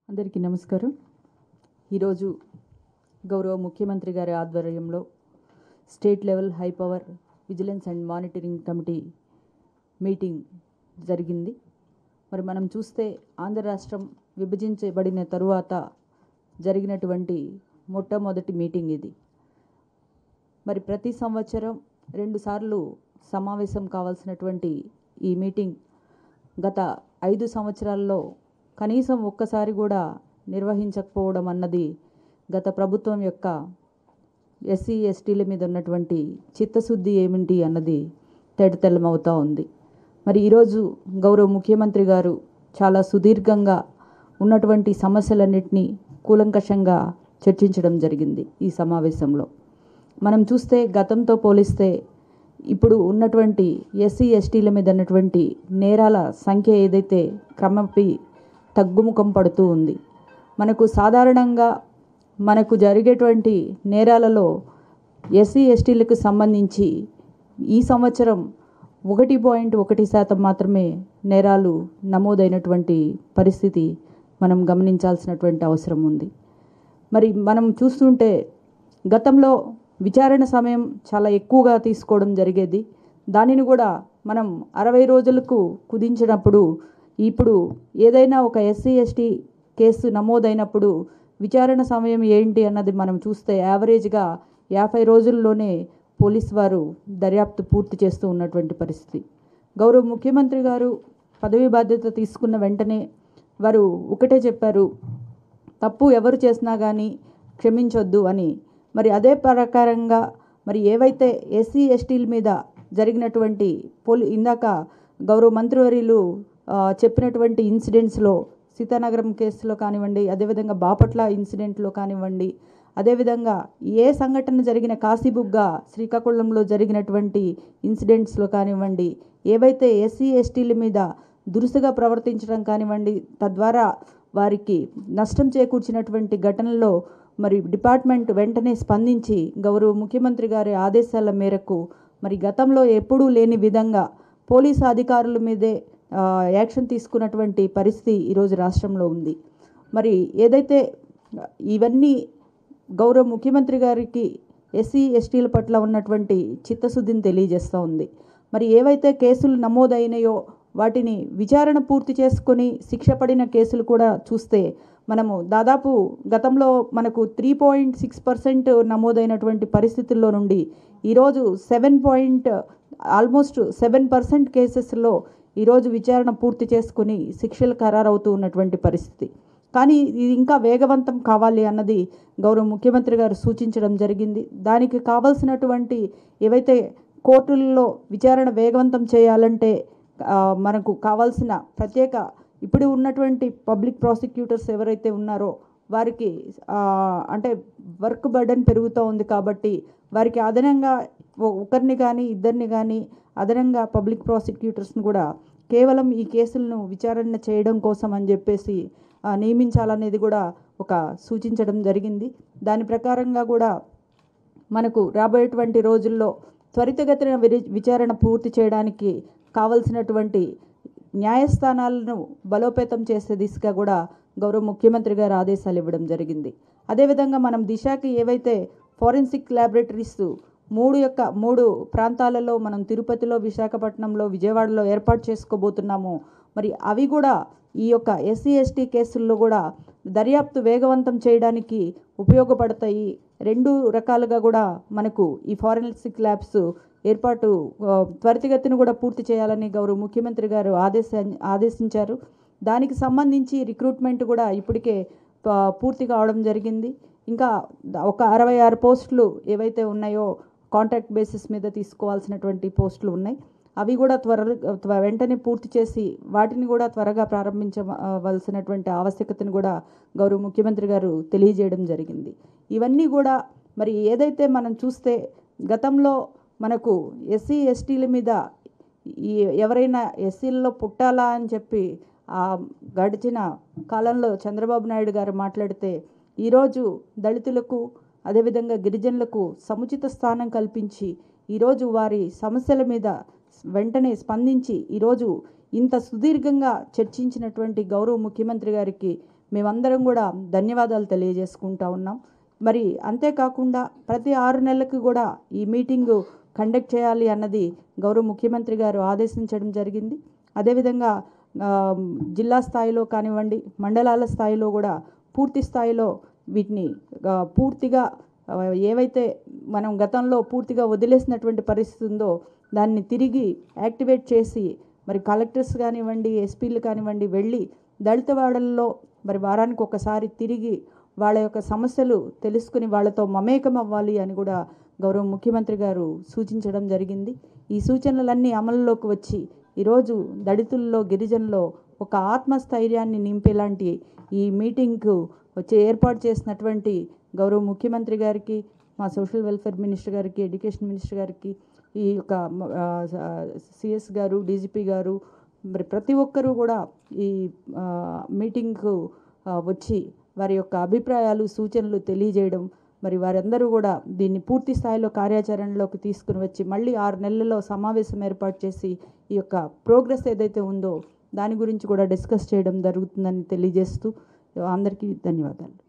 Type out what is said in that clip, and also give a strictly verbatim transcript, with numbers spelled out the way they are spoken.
అందరికీ నమస్కారం. ఈరోజు గౌరవ ముఖ్యమంత్రి గారి ఆధ్వర్యంలో state level high power vigilance and monitoring committee meeting జరిగింది. మరి మనం చూస్తే ఆంధ్ర రాష్ట్రం విభజించబడిన తరువాత జరిగినటువంటి మొట్టమొదటి మీటింగ్ ఇది. మరి ప్రతి సంవత్సరం రెండుసార్లు సమావేశం కావాల్సినటువంటి ఈ మీటింగ్ గత ఐదు సంవత్సరాల్లో కనీసం ఒక్కసారి కూడా నిర్వహించకపోవడం అన్నది గత ప్రభుత్వం యొక్క ఎస్సీ ఎస్టీల మీద ఉన్నటువంటి చిత్తశుద్ధి ఏమిటి అన్నది తేటతెల్లమవుతూ ఉంది. మరి ఈరోజు గౌరవ ముఖ్యమంత్రి గారు చాలా సుదీర్ఘంగా ఉన్నటువంటి సమస్యలన్నింటినీ కూలంకషంగా చర్చించడం జరిగింది. ఈ సమావేశంలో మనం చూస్తే గతంతో పోలిస్తే ఇప్పుడు ఉన్నటువంటి ఎస్సీ ఎస్టీల మీద ఉన్నటువంటి నేరాల సంఖ్య ఏదైతే క్రమపి తగ్గుముఖం పడుతూ ఉంది. మనకు సాధారణంగా మనకు జరిగేటువంటి నేరాలలో ఎస్సీ ఎస్టీలకు సంబంధించి ఈ సంవత్సరం ఒకటి పాయింట్ ఒకటి శాతం మాత్రమే నేరాలు నమోదైనటువంటి పరిస్థితి మనం గమనించాల్సినటువంటి అవసరం ఉంది. మరి మనం చూస్తుంటే గతంలో విచారణ సమయం చాలా ఎక్కువగా తీసుకోవడం జరిగేది. దానిని కూడా మనం అరవై రోజులకు కుదించినప్పుడు ఇప్పుడు ఏదైనా ఒక ఎస్సీ ఎస్టీ కేసు నమోదైనప్పుడు విచారణ సమయం ఏంటి అన్నది మనం చూస్తే యావరేజ్గా యాభై రోజుల్లోనే పోలీస్ వారు దర్యాప్తు పూర్తి చేస్తూ ఉన్నటువంటి పరిస్థితి. గౌరవ ముఖ్యమంత్రి గారు పదవి బాధ్యత తీసుకున్న వెంటనే వారు ఒకటే చెప్పారు, తప్పు ఎవరు చేసినా కానీ క్షమించొద్దు అని. మరి అదే ప్రకారంగా మరి ఏవైతే ఎస్సీ ఎస్టీల మీద జరిగినటువంటి పోలీ ఇందాక గౌరవ మంత్రివర్యులు చెప్పినటువంటి ఇన్సిడెంట్స్లో సీతానగరం కేసులో కానివ్వండి, అదేవిధంగా బాపట్ల ఇన్సిడెంట్లో కానివ్వండి, అదేవిధంగా ఏ సంఘటన జరిగిన కాశీబుగ్గ శ్రీకాకుళంలో జరిగినటువంటి ఇన్సిడెంట్స్లో కానివ్వండి, ఏవైతే ఎస్సీ ఎస్టీల మీద దురుసుగా ప్రవర్తించడం కానివ్వండి, తద్వారా వారికి నష్టం చేకూర్చినటువంటి ఘటనల్లో మరి డిపార్ట్మెంట్ వెంటనే స్పందించి గౌరవ ముఖ్యమంత్రి గారి ఆదేశాల మేరకు మరి గతంలో ఎప్పుడూ లేని విధంగా పోలీసు అధికారుల మీదే యాక్షన్ తీసుకున్నటువంటి పరిస్థితి ఈరోజు రాష్ట్రంలో ఉంది. మరి ఏదైతే ఇవన్నీ గౌరవ ముఖ్యమంత్రి గారికి ఎస్సీ ఎస్టీల పట్ల ఉన్నటువంటి చిత్తశుద్ధిని తెలియజేస్తూ ఉంది. మరి ఏవైతే కేసులు నమోదైనాయో వాటిని విచారణ పూర్తి చేసుకొని శిక్ష పడిన కేసులు కూడా చూస్తే మనము దాదాపు గతంలో మనకు త్రీ పాయింట్ సిక్స్ పర్సెంట్ నమోదైనటువంటి పరిస్థితుల్లో నుండి ఈరోజు seven point almost seven percent కేసెస్లో ఈరోజు విచారణ పూర్తి చేసుకుని శిక్షలు ఖరారవుతూ ఉన్నటువంటి పరిస్థితి. కానీ ఇది ఇంకా వేగవంతం కావాలి అన్నది గౌరవ ముఖ్యమంత్రి గారు సూచించడం జరిగింది. దానికి కావాల్సినటువంటి ఏవైతే కోర్టుల్లో విచారణ వేగవంతం చేయాలంటే మనకు కావాల్సిన ప్రత్యేక ఇప్పుడు ఉన్నటువంటి పబ్లిక్ ప్రాసిక్యూటర్స్ ఎవరైతే ఉన్నారో వారికి అంటే వర్క్ బర్డెన్ పెరుగుతూ ఉంది కాబట్టి వారికి అదనంగా ఒకరిని కానీ ఇద్దరిని కానీ అదనంగా పబ్లిక్ ప్రాసిక్యూటర్స్ని కూడా కేవలం ఈ కేసులను విచారణ చేయడం కోసం అని చెప్పేసి నియమించాలనేది కూడా ఒక సూచించడం జరిగింది. దాని ప్రకారంగా కూడా మనకు రాబోయేటువంటి రోజుల్లో త్వరితగతిన విచారణ పూర్తి చేయడానికి కావలసినటువంటి న్యాయస్థానాలను బలోపేతం చేసే దిశగా కూడా గౌరవ ముఖ్యమంత్రి గారు ఆదేశాలు ఇవ్వడం జరిగింది. అదేవిధంగా మనం దిశకి ఏవైతే ఫోరెన్సిక్ ల్యాబొరేటరీస్ మూడు యొక్క మూడు ప్రాంతాలలో మనం తిరుపతిలో, విశాఖపట్నంలో, విజయవాడలో ఏర్పాటు చేసుకోబోతున్నాము. మరి అవి కూడా ఈ యొక్క ఎస్సీ ఎస్టీ కేసుల్లో కూడా దర్యాప్తు వేగవంతం చేయడానికి ఉపయోగపడతాయి. రెండు రకాలుగా కూడా మనకు ఈ ఫోరెన్సిక్ ల్యాబ్స్ ఏర్పాటు త్వరితగతిని కూడా పూర్తి చేయాలని గౌరవ ముఖ్యమంత్రి గారు ఆదేశ ఆదేశించారు. దానికి సంబంధించి రిక్రూట్మెంట్ కూడా ఇప్పటికే పూర్తి కావడం జరిగింది. ఇంకా ఒక అరవై ఆరు పోస్టులు ఏవైతే ఉన్నాయో కాంట్రాక్ట్ బేసిస్ మీద తీసుకోవాల్సినటువంటి పోస్టులు ఉన్నాయి. అవి కూడా త్వర వెంటనే పూర్తి చేసి వాటిని కూడా త్వరగా ప్రారంభించవలసినటువంటి ఆవశ్యకతను కూడా గౌరవ ముఖ్యమంత్రి గారు తెలియజేయడం జరిగింది. ఇవన్నీ కూడా మరి ఏదైతే మనం చూస్తే గతంలో మనకు ఎస్సీ ఎస్టీల మీద ఈ ఎవరైనా ఎస్సీల్లో పుట్టాలా అని చెప్పి ఆ గడిచిన కాలంలో చంద్రబాబు నాయుడు గారు మాట్లాడితే ఈరోజు దళితులకు అదేవిధంగా గిరిజనులకు సముచిత స్థానం కల్పించి ఈరోజు వారి సమస్యల మీద వెంటనే స్పందించి ఈరోజు ఇంత సుదీర్ఘంగా చర్చించినటువంటి గౌరవ ముఖ్యమంత్రి గారికి మేమందరం కూడా ధన్యవాదాలు తెలియజేసుకుంటా ఉన్నాం. మరి అంతేకాకుండా ప్రతి ఆరు నెలలకు కూడా ఈ మీటింగు కండక్ట్ చేయాలి అన్నది గౌరవ ముఖ్యమంత్రి గారు ఆదేశించడం జరిగింది. అదేవిధంగా జిల్లా స్థాయిలో కానివ్వండి, మండలాల స్థాయిలో కూడా పూర్తి స్థాయిలో వీటిని పూర్తిగా ఏవైతే మనం గతంలో పూర్తిగా వదిలేసినటువంటి పరిస్థితి ఉందో దాన్ని తిరిగి యాక్టివేట్ చేసి మరి కలెక్టర్స్ కానివ్వండి, ఎస్పీలు కానివ్వండి వెళ్ళి దళిత వాడల్లో మరి వారానికి ఒకసారి తిరిగి వాళ్ళ యొక్క సమస్యలు తెలుసుకుని వాళ్ళతో మమేకం అవ్వాలి అని కూడా గౌరవ ముఖ్యమంత్రి గారు సూచించడం జరిగింది. ఈ సూచనలన్నీ అమలులోకి వచ్చి ఈరోజు దళితుల్లో, గిరిజనుల్లో ఒక ఆత్మస్థైర్యాన్ని నింపేలాంటి ఈ మీటింగ్కు వచ్చి ఏర్పాటు చేసినటువంటి గౌరవ ముఖ్యమంత్రి గారికి, మా సోషల్ వెల్ఫేర్ మినిస్టర్ గారికి, ఎడ్యుకేషన్ మినిస్టర్ గారికి, ఈ యొక్క సిఎస్ గారు, డీజీపీ గారు, మరి ప్రతి ఒక్కరూ కూడా ఈ మీటింగ్కు వచ్చి వారి యొక్క అభిప్రాయాలు, సూచనలు తెలియజేయడం, మరి వారందరూ కూడా దీన్ని పూర్తి స్థాయిలో కార్యాచరణలోకి తీసుకుని వచ్చి మళ్ళీ ఆరు నెలల్లో సమావేశం ఏర్పాటు చేసి ఈ యొక్క ప్రోగ్రెస్ ఏదైతే ఉందో దాని గురించి కూడా డిస్కస్ చేయడం జరుగుతుందని తెలియజేస్తూ అందరికీ ధన్యవాదాలు.